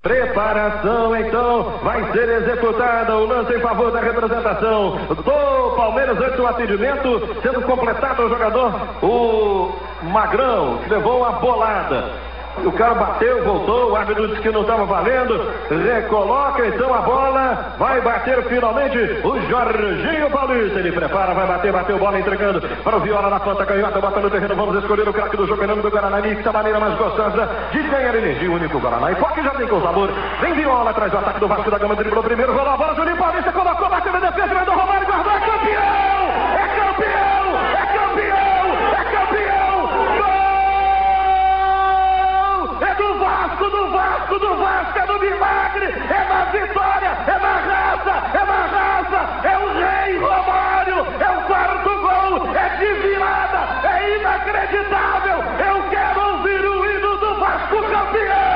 Preparação, então, vai ser executada o lance em favor da representação do Palmeiras antes do atendimento, sendo completado o jogador, o Magrão, que levou uma bolada. O cara bateu, voltou, o árbitro disse que não estava valendo, recoloca então a bola, vai bater finalmente o Jorginho Paulista, ele prepara, vai bater, bateu bola entregando para o Viola na ponta canhota, bota no terreno, vamos escolher o craque do jogo, em nome do Guaraná Mix, a maneira mais gostosa de ganhar energia, o único Guaraná, e porque já tem com sabor, vem Viola atrás do ataque do Vasco da Gama, driblou primeiro, rolou a bola, Juninho Paulista colocou, bateu na defesa, vai do Romário, guardou, é campeão! É campeão! É campeão! É campeão! Do Vasco, é do milagre, é na vitória, é na raça, é o rei Romário, é o quarto gol, é de virada, é inacreditável, eu quero ouvir o hino do Vasco campeão!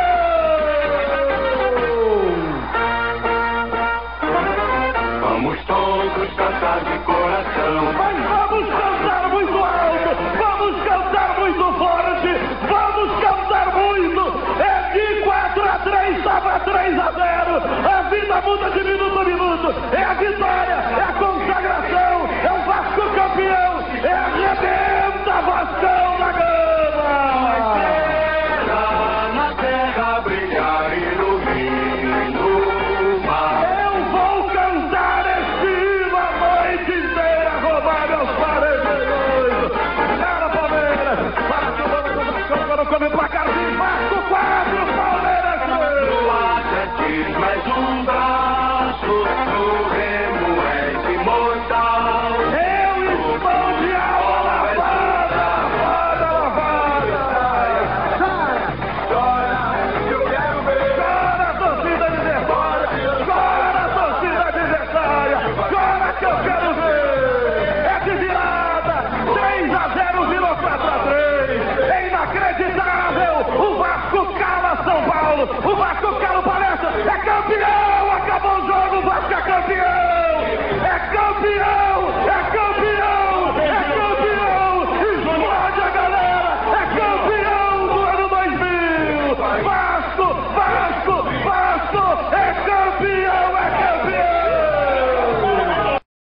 Vamos todos cantar de coração, mas vamos cantar muito alto, vamos cantar muito forte, vamos cantar muito, é de 4-3, estava 3-0, a vida muda de minuto a minuto, é a vitória, é a consagração, é o Vasco campeão, é a arrebenta Vascão da Gama! na terra brilhar e no rio, no mar. Eu vou cantar este hino a noite inteira, Romário aos 48, para Palmeiras, para que o nome do Vasco agora come o placarzinho, Vasco 4, Palmeiras 2! No atletismo és um